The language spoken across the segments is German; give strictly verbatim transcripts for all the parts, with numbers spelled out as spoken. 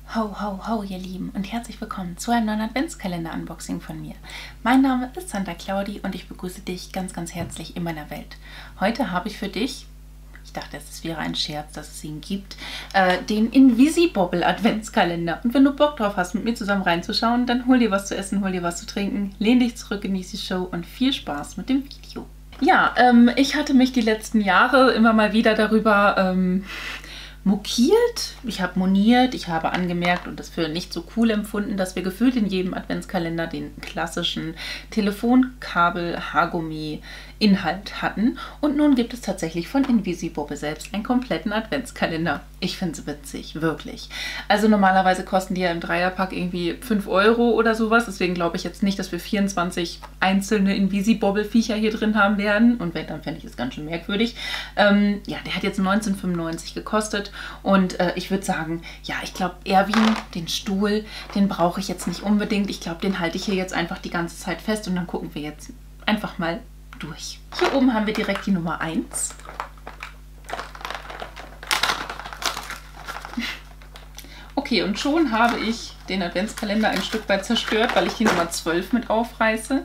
Ho, ho, ho, ihr Lieben und herzlich willkommen zu einem neuen Adventskalender-Unboxing von mir. Mein Name ist Santa Claudi und ich begrüße dich ganz, ganz herzlich in meiner Welt. Heute habe ich für dich, ich dachte, es wäre ein Scherz, dass es ihn gibt, äh, den Invisibobble Adventskalender. Und wenn du Bock drauf hast, mit mir zusammen reinzuschauen, dann hol dir was zu essen, hol dir was zu trinken, lehn dich zurück, genieße die Show und viel Spaß mit dem Video. Ja, ähm, ich hatte mich die letzten Jahre immer mal wieder darüber ähm, mokiert, ich habe moniert, ich habe angemerkt und das für nicht so cool empfunden, dass wir gefühlt in jedem Adventskalender den klassischen Telefonkabel-Haargummi-Inhalt hatten. Und nun gibt es tatsächlich von Invisibobble selbst einen kompletten Adventskalender. Ich finde es witzig, wirklich. Also normalerweise kosten die ja im Dreierpack irgendwie fünf Euro oder sowas. Deswegen glaube ich jetzt nicht, dass wir vierundzwanzig einzelne Invisibobble-Viecher hier drin haben werden. Und wenn, dann fände ich es ganz schön merkwürdig. Ähm, ja, der hat jetzt neunzehn fünfundneunzig gekostet. Und äh, ich würde sagen, ja, ich glaube, Erwin, den Stuhl, den brauche ich jetzt nicht unbedingt. Ich glaube, den halte ich hier jetzt einfach die ganze Zeit fest. Und dann gucken wir jetzt einfach mal durch. Hier oben haben wir direkt die Nummer eins. Okay, und schon habe ich den Adventskalender ein Stück weit zerstört, weil ich die Nummer zwölf mit aufreiße.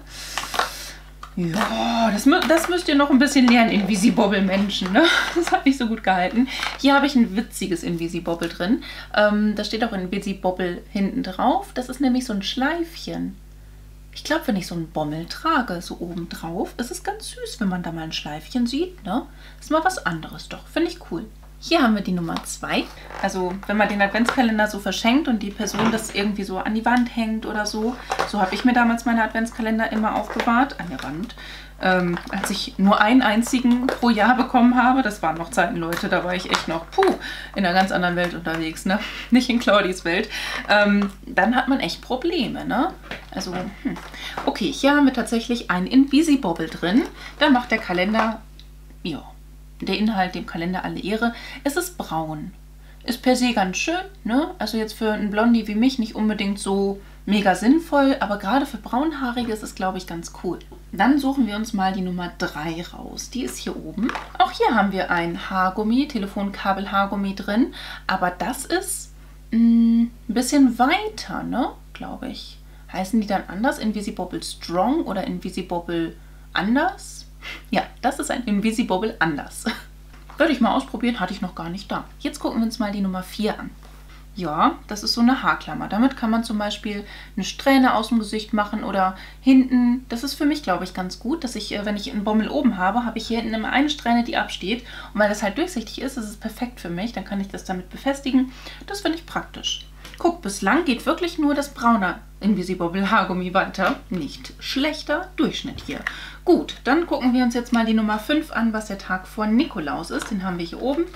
Ja, das, das müsst ihr noch ein bisschen lernen, Invisibobble-Menschen, ne? Das hat nicht so gut gehalten. Hier habe ich ein witziges Invisibobble drin. Ähm, da steht auch Invisibobble hinten drauf. Das ist nämlich so ein Schleifchen. Ich glaube, wenn ich so einen Bommel trage, so oben drauf, ist es ganz süß, wenn man da mal ein Schleifchen sieht, ne? Ist mal was anderes doch. Finde ich cool. Hier haben wir die Nummer zwei. Also wenn man den Adventskalender so verschenkt und die Person das irgendwie so an die Wand hängt oder so. So habe ich mir damals meine Adventskalender immer aufbewahrt, an der Wand. Ähm, als ich nur einen einzigen pro Jahr bekommen habe, das waren noch Zeiten, Leute, da war ich echt noch puh, in einer ganz anderen Welt unterwegs, ne? Nicht in Claudis Welt. Ähm, dann hat man echt Probleme, ne? Also, hm. Okay, hier haben wir tatsächlich einen Invisibobble drin. Da macht der Kalender, ja, der Inhalt dem Kalender alle Ehre. Es ist braun. Ist per se ganz schön, ne? Also jetzt für einen Blondie wie mich nicht unbedingt so mega sinnvoll, aber gerade für Braunhaarige ist es, glaube ich, ganz cool. Dann suchen wir uns mal die Nummer drei raus. Die ist hier oben. Auch hier haben wir ein Haargummi, Telefonkabel-Haargummi drin, aber das ist mh, ein bisschen weiter, ne? Glaube ich. Heißen die dann anders? Invisibobble Strong oder Invisibobble anders? Ja, das ist ein Invisibobble anders. Würde ich mal ausprobieren, hatte ich noch gar nicht da. Jetzt gucken wir uns mal die Nummer vier an. Ja, das ist so eine Haarklammer. Damit kann man zum Beispiel eine Strähne aus dem Gesicht machen oder hinten. Das ist für mich, glaube ich, ganz gut, dass ich, wenn ich einen Bommel oben habe, habe ich hier hinten immer eine Strähne, die absteht. Und weil das halt durchsichtig ist, ist es perfekt für mich. Dann kann ich das damit befestigen. Das finde ich praktisch. Guck, bislang geht wirklich nur das braune Invisibobble Haargummi weiter. Nicht schlechter Durchschnitt hier. Gut, dann gucken wir uns jetzt mal die Nummer fünf an, was der Tag vor Nikolaus ist. Den haben wir hier oben.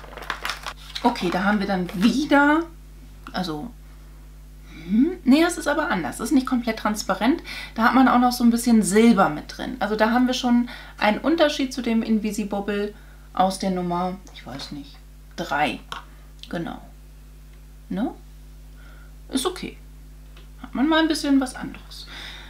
Okay, da haben wir dann wieder, also, hm, nee, das ist aber anders. Das ist nicht komplett transparent. Da hat man auch noch so ein bisschen Silber mit drin. Also da haben wir schon einen Unterschied zu dem Invisibobble aus der Nummer, ich weiß nicht, drei. Genau. Ne? Ist okay. Hat man mal ein bisschen was anderes.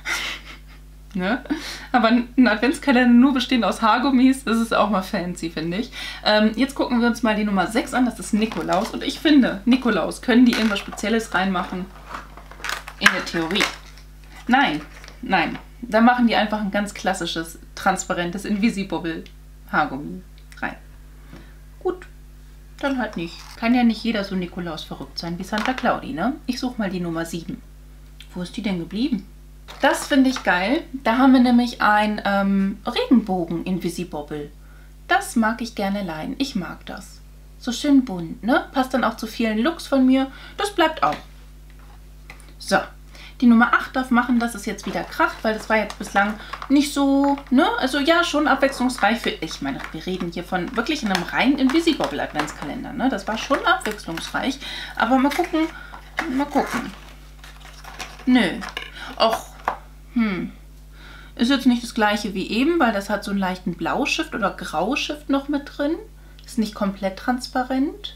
Ne? Aber ein Adventskalender nur bestehend aus Haargummis, das ist auch mal fancy, finde ich. Ähm, jetzt gucken wir uns mal die Nummer sechs an, das ist Nikolaus. Und ich finde, Nikolaus, können die irgendwas Spezielles reinmachen? In der Theorie. Nein, nein. Da machen die einfach ein ganz klassisches, transparentes Invisibobble Haargummi rein. Gut. Dann halt nicht. Kann ja nicht jeder so Nikolaus verrückt sein wie Santa Claudi, ne? Ich suche mal die Nummer sieben. Wo ist die denn geblieben? Das finde ich geil. Da haben wir nämlich ein ähm, Regenbogen-Invisibobble. Das mag ich gerne leihen. Ich mag das. So schön bunt, ne? Passt dann auch zu vielen Looks von mir. Das bleibt auch. So. Die Nummer acht darf machen, dass es jetzt wieder kracht, weil das war jetzt bislang nicht so, ne? Also ja, schon abwechslungsreich für, ich meine, wir reden hier von wirklich einem reinen Invisibobble Adventskalender, ne? Das war schon abwechslungsreich, aber mal gucken, mal gucken. Nö. Och, hm. Ist jetzt nicht das gleiche wie eben, weil das hat so einen leichten Blauschift oder Grauschift noch mit drin. Ist nicht komplett transparent.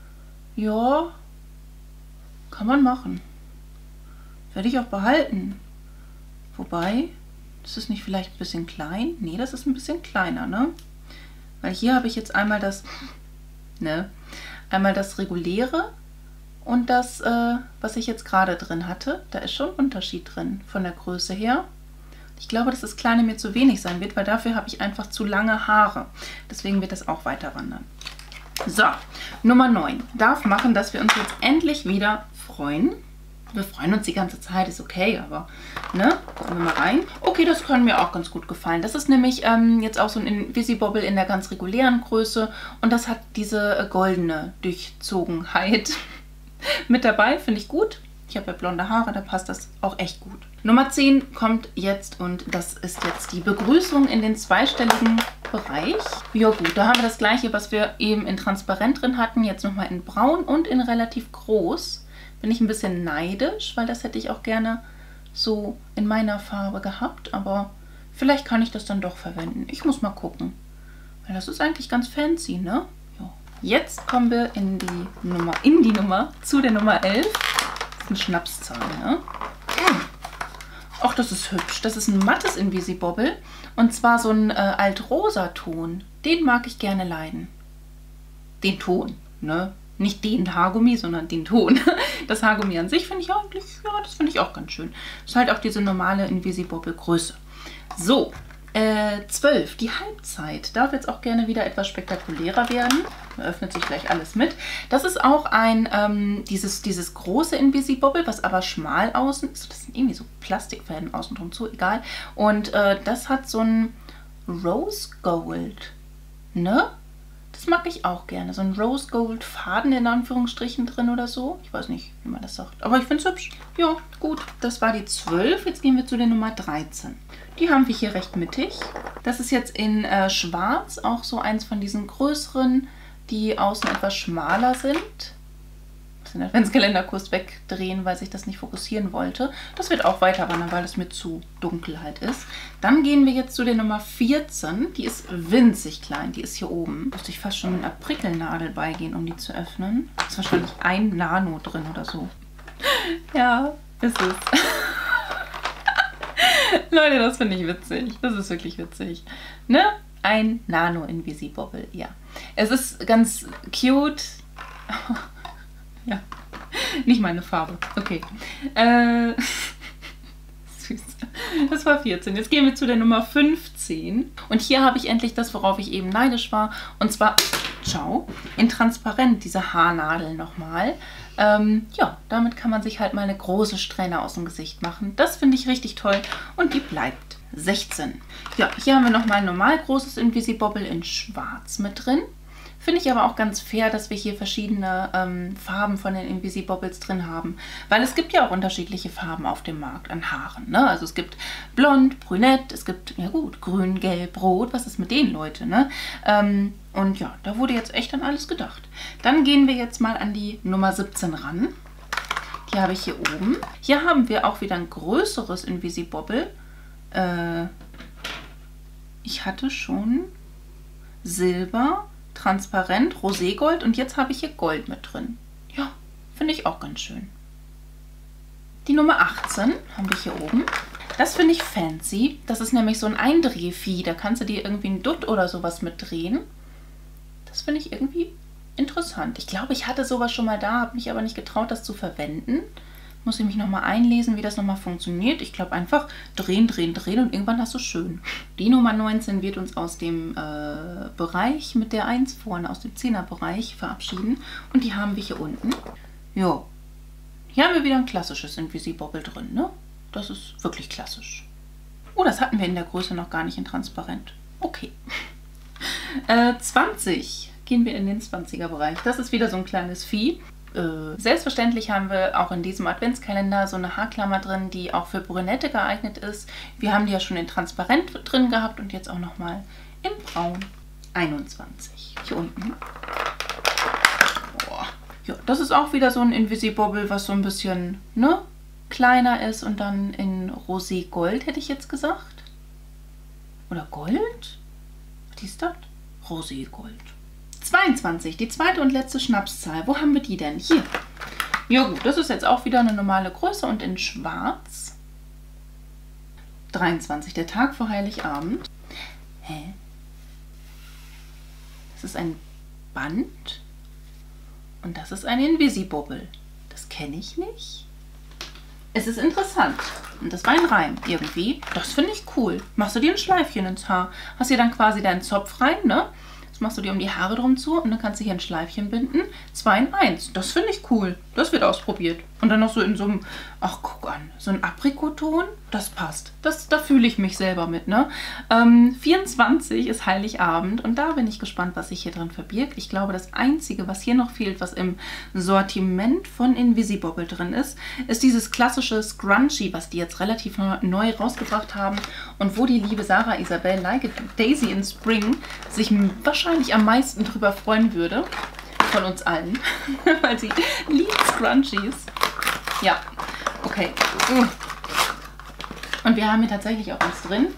Ja, kann man machen. Werde ich auch behalten. Wobei, ist das nicht vielleicht ein bisschen klein? Nee, das ist ein bisschen kleiner, ne? Weil hier habe ich jetzt einmal das, ne? Einmal das reguläre und das, äh, was ich jetzt gerade drin hatte. Da ist schon ein Unterschied drin von der Größe her. Ich glaube, dass das kleine mir zu wenig sein wird, weil dafür habe ich einfach zu lange Haare. Deswegen wird das auch weiter wandern. So, Nummer neun darf machen, dass wir uns jetzt endlich wieder freuen. Wir freuen uns die ganze Zeit, ist okay, aber, ne, kommen wir mal rein. Okay, das kann mir auch ganz gut gefallen. Das ist nämlich ähm, jetzt auch so ein Invisibobble in der ganz regulären Größe und das hat diese äh, goldene Durchzogenheit mit dabei, finde ich gut. Ich habe ja blonde Haare, da passt das auch echt gut. Nummer zehn kommt jetzt und das ist jetzt die Begrüßung in den zweistelligen Bereich. Ja gut, da haben wir das gleiche, was wir eben in transparent drin hatten, jetzt nochmal in braun und in relativ groß. Bin ich ein bisschen neidisch, weil das hätte ich auch gerne so in meiner Farbe gehabt, aber vielleicht kann ich das dann doch verwenden. Ich muss mal gucken, weil das ist eigentlich ganz fancy, ne? Ja. Jetzt kommen wir in die Nummer, in die Nummer, zu der Nummer elf. Das ist eine Schnapszahl, ne? Ach, das ist hübsch. Das ist ein mattes Invisibobble und zwar so ein äh, Altrosa-Ton. Den mag ich gerne leiden. Den Ton, ne? Nicht den Haargummi, sondern den Ton. Das Haargummi an sich finde ich eigentlich, ja, das finde ich auch ganz schön. Ist halt auch diese normale Invisibobble-Größe. So, äh, zwölf, die Halbzeit. Darf jetzt auch gerne wieder etwas spektakulärer werden. Da öffnet sich gleich alles mit. Das ist auch ein, ähm, dieses, dieses große Invisibobble, was aber schmal außen ist. Das sind irgendwie so Plastikfäden außen drum zu, egal. Und äh, das hat so ein Rose Gold, ne? Das mag ich auch gerne. So ein Rose Gold Faden in Anführungsstrichen drin oder so. Ich weiß nicht, wie man das sagt. Aber ich finde es hübsch. Ja, gut. Das war die zwölf. Jetzt gehen wir zu der Nummer dreizehn. Die haben wir hier recht mittig. Das ist jetzt in äh, schwarz. Auch so eins von diesen größeren, die außen etwas schmaler sind. Den Adventskalender kurz wegdrehen, weil sich das nicht fokussieren wollte. Das wird auch weiter wandern, weil es mir zu dunkel halt ist. Dann gehen wir jetzt zu der Nummer vierzehn. Die ist winzig klein. Die ist hier oben. Müsste ich fast schon mit einer Prickelnadel beigehen, um die zu öffnen. Da ist wahrscheinlich ein Nano drin oder so. Ja, ist es. Leute, das finde ich witzig. Das ist wirklich witzig. Ne? Ein Nano Invisibobble, ja. Es ist ganz cute. Ja, nicht meine Farbe. Okay. Äh, süß. Das war vierzehn. Jetzt gehen wir zu der Nummer fünfzehn. Und hier habe ich endlich das, worauf ich eben neidisch war. Und zwar, ciao, in transparent, diese Haarnadel nochmal. Ähm, ja, damit kann man sich halt mal eine große Strähne aus dem Gesicht machen. Das finde ich richtig toll. Und die bleibt. sechzehn. Ja, hier haben wir nochmal ein normal großes Invisibobble in schwarz mit drin. Finde ich aber auch ganz fair, dass wir hier verschiedene ähm, Farben von den Invisibobbles drin haben. Weil es gibt ja auch unterschiedliche Farben auf dem Markt an Haaren. Ne? Also es gibt blond, brünett, es gibt, ja gut, grün, gelb, rot. Was ist mit denen, Leute? Ne? Ähm, und ja, da wurde jetzt echt an alles gedacht. Dann gehen wir jetzt mal an die Nummer siebzehn ran. Die habe ich hier oben. Hier haben wir auch wieder ein größeres Invisibobble. Äh, ich hatte schon Silber, transparent, Roségold und jetzt habe ich hier Gold mit drin. Ja, finde ich auch ganz schön. Die Nummer achtzehn haben wir hier oben. Das finde ich fancy. Das ist nämlich so ein Eindrehvieh. Da kannst du dir irgendwie ein Dutt oder sowas mit drehen. Das finde ich irgendwie interessant. Ich glaube, ich hatte sowas schon mal da, habe mich aber nicht getraut, das zu verwenden. Muss ich mich nochmal einlesen, wie das nochmal funktioniert. Ich glaube einfach drehen, drehen, drehen und irgendwann hast du schön. Die Nummer neunzehn wird uns aus dem äh, Bereich mit der eins vorne, aus dem Zehner-Bereich verabschieden. Und die haben wir hier unten. Jo. Hier haben wir wieder ein klassisches Invisibobble drin, ne? Das ist wirklich klassisch. Oh, das hatten wir in der Größe noch gar nicht in transparent. Okay. äh, zwanzig. Gehen wir in den zwanziger-Bereich. Das ist wieder so ein kleines Vieh. Äh, selbstverständlich haben wir auch in diesem Adventskalender so eine Haarklammer drin, die auch für Brünette geeignet ist. Wir haben die ja schon in transparent drin gehabt und jetzt auch nochmal in braun. einundzwanzig. Hier unten. Boah. Ja, das ist auch wieder so ein Invisibobble, was so ein bisschen, ne, kleiner ist und dann in Rosé Gold, hätte ich jetzt gesagt. Oder Gold? Was ist das? Rosé Gold. zweiundzwanzig, die zweite und letzte Schnapszahl. Wo haben wir die denn? Hier. Ja gut, das ist jetzt auch wieder eine normale Größe und in schwarz. dreiundzwanzig, der Tag vor Heiligabend. Hä? Das ist ein Band und das ist ein Invisibobble. das kenne ich nicht. Es ist interessant. Und das war ein Reim irgendwie. Das finde ich cool. Machst du dir ein Schleifchen ins Haar. Hast hier dann quasi deinen Zopf rein, ne? Das machst du dir um die Haare drum zu und dann kannst du hier ein Schleifchen binden. zwei in eins. Das finde ich cool. Das wird ausprobiert. Und dann noch so in so einem, ach guck an, so ein Aprikoton. Das passt. Das, da fühle ich mich selber mit, ne? Ähm, vierundzwanzig ist Heiligabend und da bin ich gespannt, was sich hier drin verbirgt. Ich glaube, das Einzige, was hier noch fehlt, was im Sortiment von Invisibobble drin ist, ist dieses klassische Scrunchie, was die jetzt relativ neu rausgebracht haben und wo die liebe Sarah Isabel Like a Daisy in Spring sich wahrscheinlich am meisten drüber freuen würde. Von uns allen. Weil sie liebt Scrunchies. Ja, okay. Und wir haben hier tatsächlich auch was drin.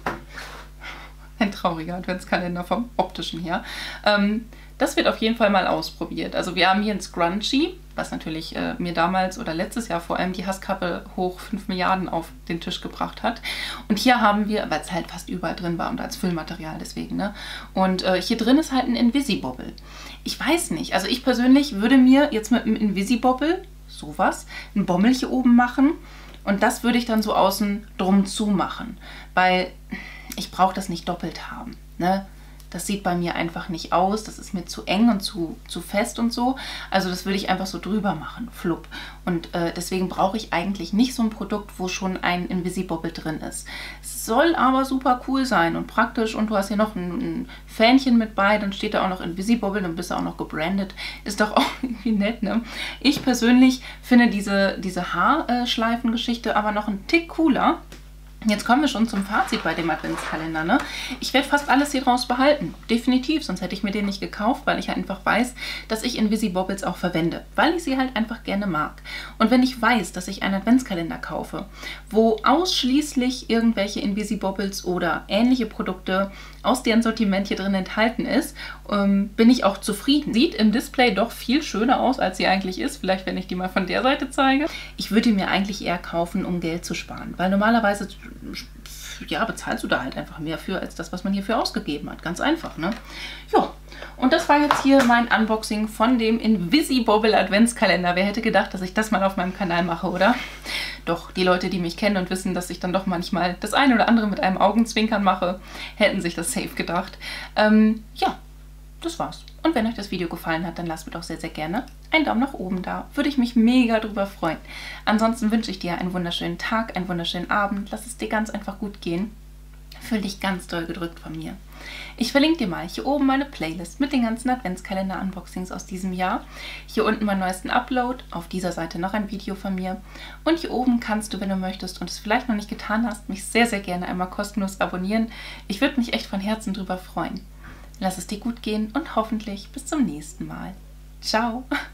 Ein trauriger Adventskalender vom optischen her. Ähm, das wird auf jeden Fall mal ausprobiert. Also wir haben hier ein Scrunchie, was natürlich äh, mir damals oder letztes Jahr vor allem die Hasskappe hoch fünf Milliarden auf den Tisch gebracht hat. Und hier haben wir, weil es halt fast überall drin war und als Füllmaterial deswegen, ne? Und äh, hier drin ist halt ein Invisibobble. Ich weiß nicht, also ich persönlich würde mir jetzt mit einem Invisibobble, sowas, ein Bommel hier oben machen und das würde ich dann so außen drum zu machen, weil ich brauche das nicht doppelt haben, ne? Das sieht bei mir einfach nicht aus. Das ist mir zu eng und zu, zu fest und so. Also das würde ich einfach so drüber machen, flupp. Und äh, deswegen brauche ich eigentlich nicht so ein Produkt, wo schon ein Invisibobble drin ist. Es soll aber super cool sein und praktisch. Und du hast hier noch ein, ein Fähnchen mit bei. Dann steht da auch noch Invisibobble. Dann bist du auch noch gebrandet. Ist doch auch irgendwie nett, ne? Ich persönlich finde diese, diese Haarschleifengeschichte aber noch einen Tick cooler. Jetzt kommen wir schon zum Fazit bei dem Adventskalender, ne? Ich werde fast alles hier draus behalten. Definitiv, sonst hätte ich mir den nicht gekauft, weil ich halt einfach weiß, dass ich Invisibobbles auch verwende. Weil ich sie halt einfach gerne mag. Und wenn ich weiß, dass ich einen Adventskalender kaufe, wo ausschließlich irgendwelche Invisibobbles oder ähnliche Produkte aus deren Sortiment hier drin enthalten ist, ähm, bin ich auch zufrieden. Sieht im Display doch viel schöner aus, als sie eigentlich ist. Vielleicht, wenn ich die mal von der Seite zeige. Ich würde mir eigentlich eher kaufen, um Geld zu sparen. Weil normalerweise ja, bezahlst du da halt einfach mehr für, als das, was man hierfür ausgegeben hat. Ganz einfach, ne? Ja, und das war jetzt hier mein Unboxing von dem Invisibobble Adventskalender. Wer hätte gedacht, dass ich das mal auf meinem Kanal mache, oder? Doch, die Leute, die mich kennen und wissen, dass ich dann doch manchmal das eine oder andere mit einem Augenzwinkern mache, hätten sich das safe gedacht. Ähm, ja, das war's. Und wenn euch das Video gefallen hat, dann lasst mir doch sehr, sehr gerne einen Daumen nach oben da. Würde ich mich mega drüber freuen. Ansonsten wünsche ich dir einen wunderschönen Tag, einen wunderschönen Abend. Lass es dir ganz einfach gut gehen. Fühl dich ganz doll gedrückt von mir. Ich verlinke dir mal hier oben meine Playlist mit den ganzen Adventskalender-Unboxings aus diesem Jahr. Hier unten meinen neuesten Upload, auf dieser Seite noch ein Video von mir. Und hier oben kannst du, wenn du möchtest und es vielleicht noch nicht getan hast, mich sehr, sehr gerne einmal kostenlos abonnieren. Ich würde mich echt von Herzen drüber freuen. Lass es dir gut gehen und hoffentlich bis zum nächsten Mal. Ciao!